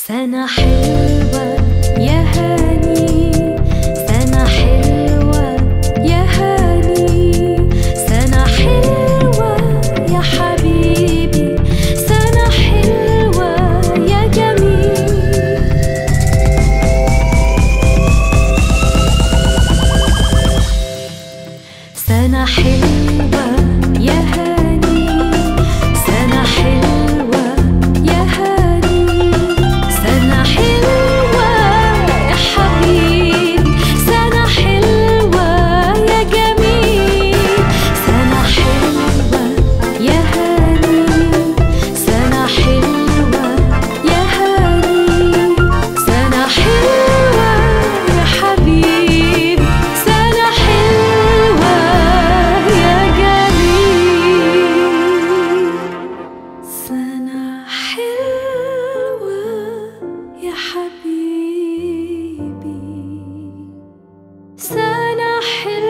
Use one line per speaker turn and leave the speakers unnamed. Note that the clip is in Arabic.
سنة حلوة يا هاني، سنة حلوة يا هاني، سنة حلوة يا حبيبي، سنة حلوة يا جميل. سنة حلوة يا هاني، سنة حلوة يا هاني، سنة حلوة يا حبيبي، سنة حلوة يا جميل. سنة حلوة يا هاني، سنة حلوة يا هاني، سنة حلوة يا حبيبي، سنة حلوة يا جميل. سنة حلوة يا حبيبي، سنة حلوة